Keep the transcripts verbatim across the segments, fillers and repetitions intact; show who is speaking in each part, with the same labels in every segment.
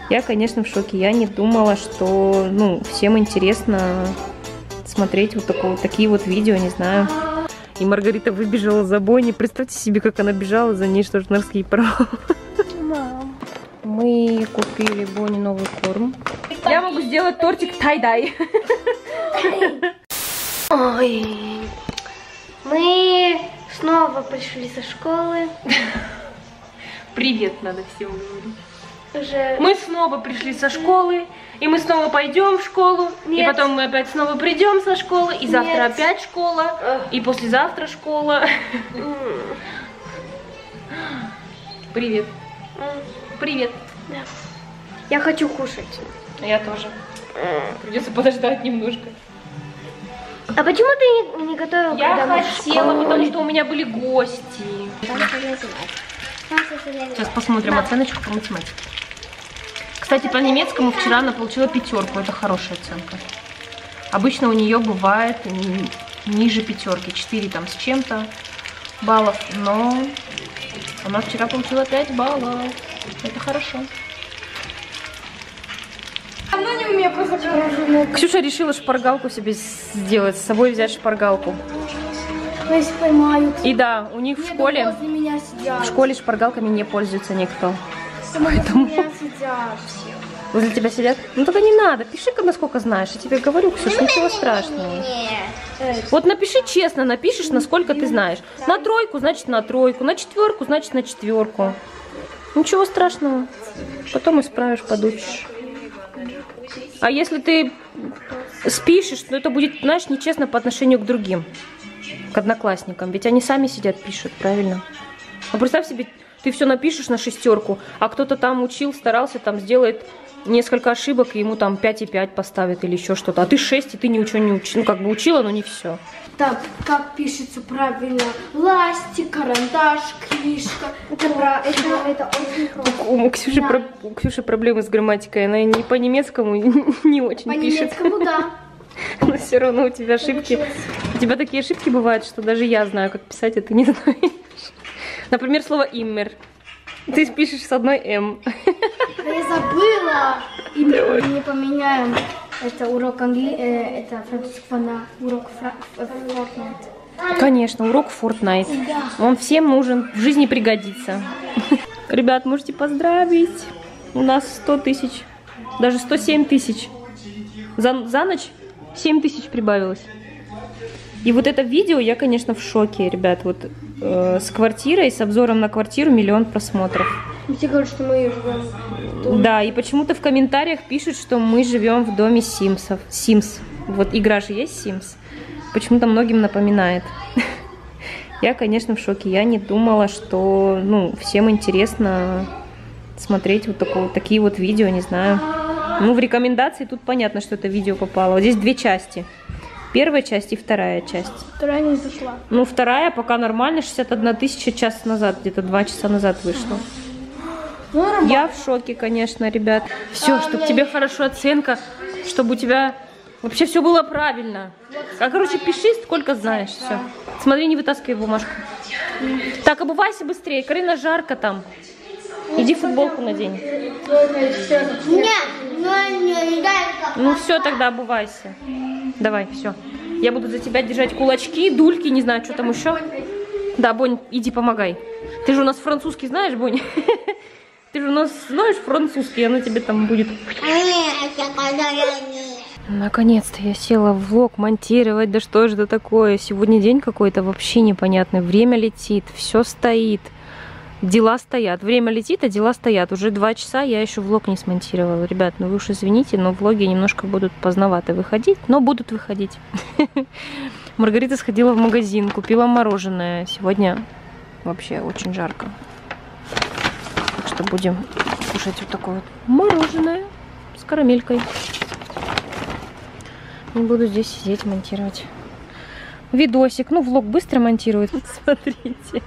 Speaker 1: Я, конечно, в шоке. Я не думала, что, ну, всем интересно смотреть вот, такое, вот такие вот видео, не знаю. И Маргарита выбежала за Бонни. Представьте себе, как она бежала за ней, что морские порвала.
Speaker 2: Мам.
Speaker 1: Мы купили Бонни новый корм. Я могу сделать тортик тай-дай.
Speaker 2: Ой. Мы снова пришли со школы.
Speaker 1: Привет, надо всем говорить.
Speaker 2: Уже...
Speaker 1: Мы снова пришли со школы, и мы снова пойдем в школу,
Speaker 2: Нет.
Speaker 1: и потом мы опять снова придем со школы, и завтра
Speaker 2: Нет.
Speaker 1: опять школа,
Speaker 2: Ugh.
Speaker 1: и послезавтра школа.
Speaker 2: Mm.
Speaker 1: Привет.
Speaker 2: Mm.
Speaker 1: Привет.
Speaker 2: Да. Я хочу кушать.
Speaker 1: Я тоже. Придется подождать немножко.
Speaker 2: А почему ты не, не готовила?
Speaker 1: Я
Speaker 2: когда мы в
Speaker 1: хотела,
Speaker 2: школе?
Speaker 1: потому что у меня были гости. Сейчас посмотрим оценочку по математике. Кстати, по немецкому вчера она получила пятерку. Это хорошая оценка. Обычно у нее бывает ниже пятерки, четыре там с чем-то баллов. Но она вчера получила пять баллов. Это хорошо.
Speaker 2: Она не умеет просто хорошо.
Speaker 1: Ксюша решила шпаргалку себе сделать, с собой взять шпаргалку.
Speaker 2: Но если поймают.
Speaker 1: И да, у них в школе,
Speaker 2: возле меня сидят.
Speaker 1: в школе шпаргалками не пользуется никто.
Speaker 2: Поэтому возле меня сидят все.
Speaker 1: Возле тебя сидят? Ну тогда не надо, пиши-ка насколько знаешь. Я тебе говорю, Ксюш, ничего страшного. Вот напиши честно, напишешь, насколько ты знаешь. На тройку, значит на тройку, на четверку, значит на четверку. Ничего страшного. Потом исправишь, подучишь. А если ты спишешь, то это будет, знаешь, нечестно по отношению к другим, к одноклассникам. Ведь они сами сидят, пишут, правильно? А представь себе, ты все напишешь на шестерку, а кто-то там учил, старался, там сделает несколько ошибок, и ему там пять и пять поставят или еще что-то. А ты шесть, и ты ничего не учил. Ну, как бы учила, но не все.
Speaker 2: Так, как пишется правильно? Ластик, карандаш, книжка. Это, про, это, это очень просто.
Speaker 1: У Ксюши,
Speaker 2: Да.
Speaker 1: про, у Ксюши проблемы с грамматикой. Она не по немецкому не очень
Speaker 2: По
Speaker 1: пишет.
Speaker 2: немецкому, да.
Speaker 1: Но все равно у тебя ошибки. У тебя такие ошибки бывают, что даже я знаю, как писать, а ты не знаешь. Например, слово «иммер». Ты пишешь с одной «м».
Speaker 2: Да я забыла. И мы не поменяем. Это урок англи... э, это французского на урок фра... Fortnite.
Speaker 1: Конечно, урок Fortnite.
Speaker 2: Да.
Speaker 1: Он всем нужен, в жизни пригодится. Ребят, можете поздравить. У нас сто тысяч, даже сто семь тысяч. За, за ночь семь тысяч прибавилось. И вот это видео, я, конечно, в шоке, ребят. Вот э, с квартирой, с обзором на квартиру миллион просмотров.
Speaker 2: Все говорят, что мы живем.
Speaker 1: Да, и почему-то в комментариях пишут, что мы живем в доме Симсов. Sims. Вот игра же есть Sims. Почему-то многим напоминает. Я, конечно, в шоке. Я не думала, что, ну, всем интересно смотреть вот такое, такие вот видео, не знаю. Ну, в рекомендации тут понятно, что это видео попало. Вот здесь две части. Первая часть и вторая часть.
Speaker 2: Вторая не зашла.
Speaker 1: Ну, вторая пока нормально, шестьдесят одна тысяча час назад, где-то два часа назад вышла.
Speaker 2: Ну,
Speaker 1: Я в шоке, конечно, ребят. Все, чтобы тебе хорошо оценка, чтобы у тебя вообще все было правильно. А, короче, пиши, сколько знаешь, все. Смотри, не вытаскивай бумажку. Так, обувайся быстрее, Карина, жарко там. Иди футболку надень. Ну все, тогда обувайся. Давай, все. Я буду за тебя держать кулачки, дульки, не знаю, что там еще. Да, Бонь, иди помогай. Ты же у нас французский знаешь, Бонь? Ты же у нас знаешь французский, она тебе там будет... Наконец-то я села в влог монтировать. Да что же это такое? Сегодня день какой-то вообще непонятный. Время летит, все стоит. Дела стоят. Время летит, а дела стоят. Уже два часа я еще влог не смонтировала. Ребят, ну вы уж извините, но влоги немножко будут поздновато выходить. Но будут выходить. Маргарита сходила в магазин, купила мороженое. Сегодня вообще очень жарко. Так что будем кушать вот такое вот мороженое с карамелькой. И буду здесь сидеть, монтировать видосик. Ну, влог быстро монтирует. Смотрите.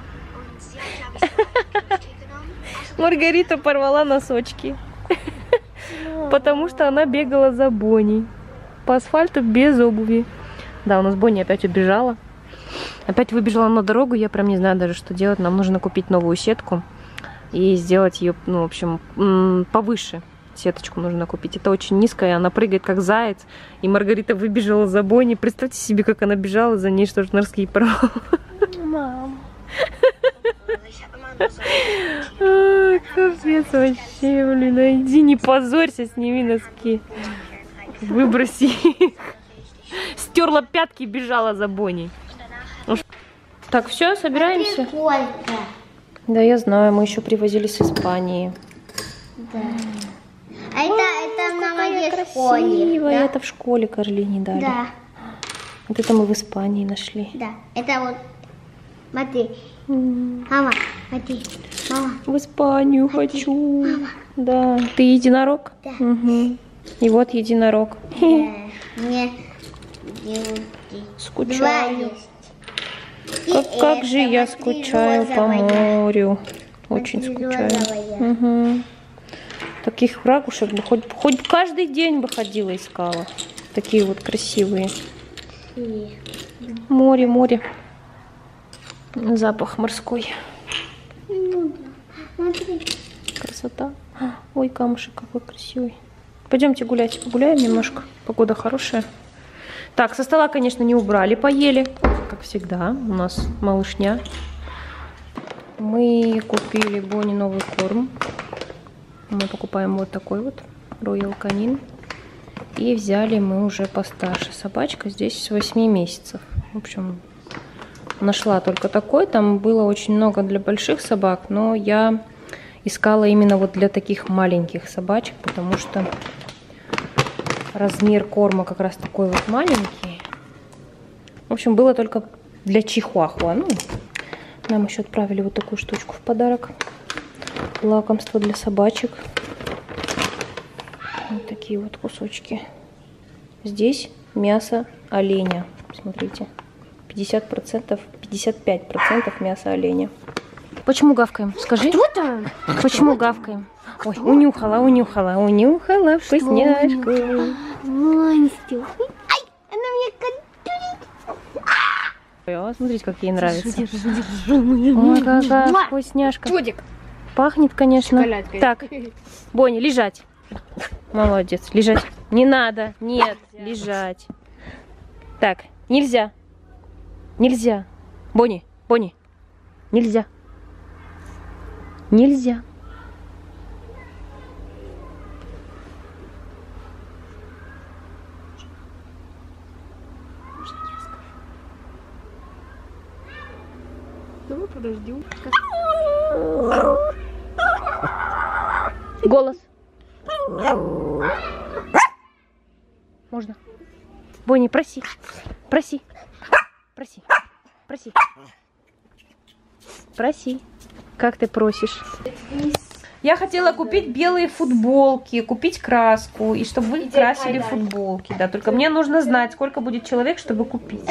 Speaker 1: Маргарита порвала носочки. Потому что она бегала за Бонни по асфальту без обуви. Да, у нас Бонни опять убежала. Опять выбежала на дорогу. Я прям не знаю даже, что делать. Нам нужно купить новую сетку и сделать ее, ну, в общем, повыше. Сеточку нужно купить. Это очень низкая, она прыгает как заяц. И Маргарита выбежала за Бонни. Представьте себе, как она бежала за ней, что морские порвала.
Speaker 2: Мам.
Speaker 1: Капец вообще, блин. Иди, не позорься, сними носки. Выброси их. Стерла пятки и бежала за Бонни. Так, все, собираемся? Да, я знаю, мы еще привозили с Испании.
Speaker 2: Да. А это, это на моей школе. Да?
Speaker 1: Это в школе Карлине дали.
Speaker 2: Да.
Speaker 1: Вот это мы в Испании нашли.
Speaker 2: Да, это вот, смотри. Мама, смотри. Мама.
Speaker 1: В Испанию
Speaker 2: Смотри.
Speaker 1: хочу.
Speaker 2: Мама.
Speaker 1: Да. Ты единорог?
Speaker 2: Да.
Speaker 1: Угу. И вот единорог.
Speaker 2: Да. Мне
Speaker 1: Скучаю. Как, как же я скучаю по морю. Очень скучаю. Угу. Таких ракушек бы хоть, хоть каждый день бы ходила, искала. Такие вот красивые. Море, море. Запах морской. Красота. Ой, камушек какой красивый. Пойдемте гулять. Погуляем немножко. Погода хорошая. Так, со стола, конечно, не убрали, поели. Как всегда, у нас малышня. Мы купили Бонни новый корм. Мы покупаем вот такой вот Royal Canin. И взяли мы уже постарше. Собачка здесь с восьми месяцев. В общем, нашла только такой. Там было очень много для больших собак, но я искала именно вот для таких маленьких собачек, потому что размер корма как раз такой вот маленький. В общем, было только для чихуахуа. Ну, нам еще отправили вот такую штучку в подарок. Лакомство для собачек. Вот такие вот кусочки. Здесь мясо оленя. Смотрите. пятьдесят процентов, пятьдесят пять процентов мяса оленя. Почему гавкаем? Скажи.
Speaker 2: Что там?
Speaker 1: Почему гавкаем? Ой, унюхала, унюхала, унюхала вкусняшку.
Speaker 2: Монстр. Ай, она мне как...
Speaker 1: О, смотрите, как ей нравится. Ой, какая вкусняшка.
Speaker 2: Чудик.
Speaker 1: Пахнет, конечно.
Speaker 2: Шоколадкой.
Speaker 1: Так, Бонни, лежать. Молодец, лежать. Не надо, нет, лежать. Так, нельзя. Нельзя. Бонни, Бонни, нельзя. Нельзя.
Speaker 2: Давай подождем.
Speaker 1: Голос. Можно. Бонни, проси. Проси. Проси. Проси. Проси. Как ты просишь? Я хотела купить белые футболки, купить краску, и чтобы вы красили футболки. Да, только мне нужно знать, сколько будет человек, чтобы купить.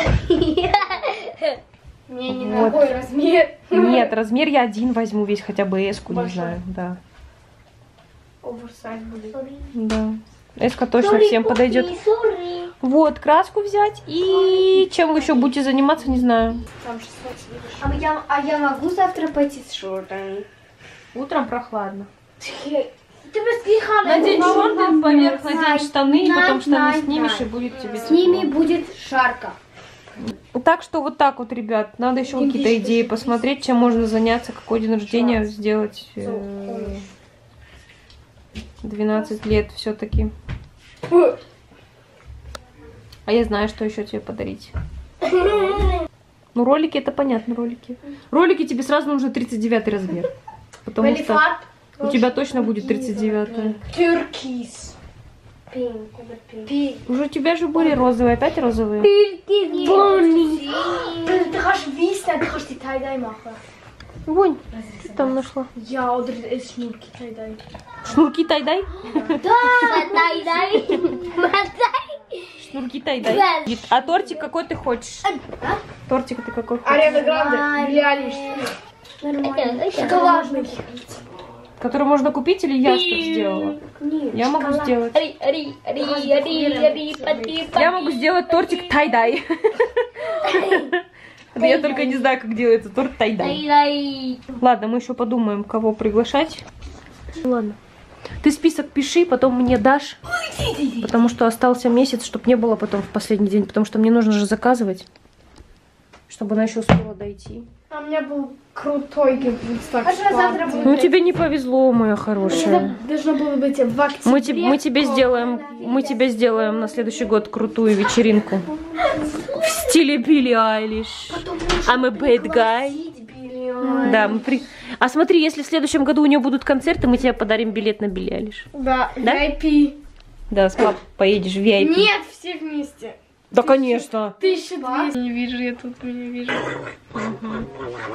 Speaker 2: Мне не
Speaker 1: Вот.
Speaker 2: такой размер.
Speaker 1: Нет, размер я один возьму весь, хотя бы эску, не знаю. Да.
Speaker 2: Оверсайз будет.
Speaker 1: Да. Эска точно всем подойдет. Вот, краску взять. И чем вы еще будете заниматься, не знаю.
Speaker 2: А я, а я могу завтра пойти с шортами?
Speaker 1: Утром прохладно.
Speaker 2: Надень
Speaker 1: Надень шорты поверх, надень штаны, и потом штаны снимешь, и будет тебе
Speaker 2: С ними
Speaker 1: тепло.
Speaker 2: будет жарко.
Speaker 1: Так что вот так вот, ребят. Надо еще какие-то идеи посмотреть, чем можно заняться, какой день рождения сделать. э, двенадцать лет все-таки. А я знаю, что еще тебе подарить. Ну, ролики, это понятно, ролики. Ролики тебе сразу нужно тридцать девятый размер. Потому что у тебя точно будет тридцать девятый.
Speaker 2: Türkis. Pink. Pink.
Speaker 1: Уже у тебя же были розовые, опять розовые.
Speaker 2: Bonnie. Du kannst weiß sein, du kannst die Tie-Dye machen.
Speaker 1: Вонь, что ты там нашла?
Speaker 2: Ja, oder es Schnurki Tie-Dye.
Speaker 1: Шнурки тай-дай?
Speaker 2: Да, Tie-Dye.
Speaker 1: Шнурки тай-дай. А тортик какой ты хочешь? Тортик ты какой хочешь?
Speaker 2: Ариана Гранде. Нормально. Шоколадный.
Speaker 1: Который можно купить или я что сделала? Я могу сделать. Я могу сделать тортик тай-дай. Я только не знаю, как делается торт тай-дай. Ладно, мы еще подумаем, кого приглашать. Ладно. Ты список пиши, потом мне дашь. Потому что остался месяц, чтобы не было потом в последний день. Потому что мне нужно же заказывать. Чтобы она еще успела дойти.
Speaker 2: А у меня был крутой гимнастик. А завтра будет.
Speaker 1: Ну тебе не повезло, моя хорошая.
Speaker 2: Должно было быть в октябре.
Speaker 1: Мы, te, мы тебе сделаем, мы тебе сделаем на следующий год крутую вечеринку. В стиле Билли Айлиш. I'm a bad guy. Да, мы при... А смотри, если в следующем году у нее будут концерты, мы тебе подарим билет на Билли Айлиш.
Speaker 2: Да, да? ви ай пи.
Speaker 1: Да, с папой поедешь в ви ай пи.
Speaker 2: Нет, все вместе.
Speaker 1: Да, конечно.
Speaker 2: тысяча двести. Не вижу, я тут не вижу.
Speaker 1: Угу.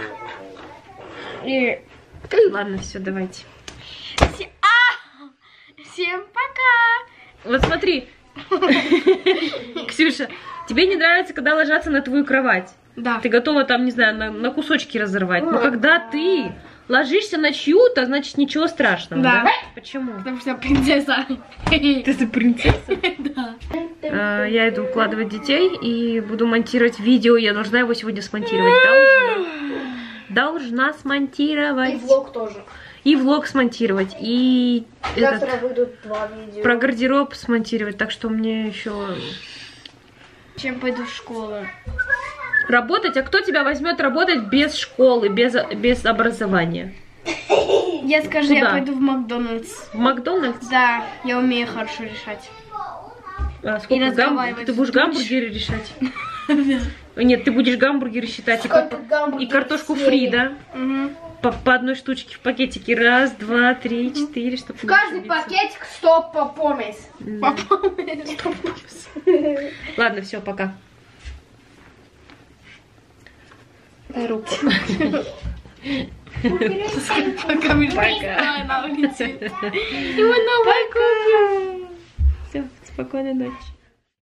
Speaker 2: И...
Speaker 1: Ладно, все, давайте.
Speaker 2: Все... А! Всем пока!
Speaker 1: Вот смотри. Ксюша, тебе не нравится, когда ложатся на твою кровать?
Speaker 2: Да.
Speaker 1: Ты готова там, не знаю, на, на кусочки разорвать. Но когда ты ложишься на чью-то, значит ничего страшного.
Speaker 2: Да.
Speaker 1: Да? Почему?
Speaker 2: Потому что я принцесса.
Speaker 1: Ты же принцесса?
Speaker 2: Да.
Speaker 1: А, я иду укладывать детей и буду монтировать видео. Я должна его сегодня смонтировать. Должна. Должна смонтировать.
Speaker 2: И влог тоже.
Speaker 1: И влог смонтировать. И
Speaker 2: завтра
Speaker 1: этот,
Speaker 2: выйдут два видео.
Speaker 1: про гардероб смонтировать. Так что мне еще...
Speaker 2: Чем пойду в школу?
Speaker 1: Работать? А кто тебя возьмет работать без школы, без, без образования?
Speaker 2: Я скажу,
Speaker 1: Куда?
Speaker 2: я пойду в Макдональдс.
Speaker 1: В Макдональдс?
Speaker 2: Да, я умею хорошо решать.
Speaker 1: А сколько гам... Ты будешь гамбургеры решать? Нет, ты будешь гамбургеры считать и, кар... и картошку фри, да?
Speaker 2: Угу.
Speaker 1: По, по одной штучке в пакетике. Раз, два, три, четыре. Чтобы
Speaker 2: каждый пакетик сто по помесь.
Speaker 1: Да. Ладно, все, пока. Дай руку.
Speaker 2: Пока мы на улице. Его новая кухня.
Speaker 1: Все, спокойной ночи.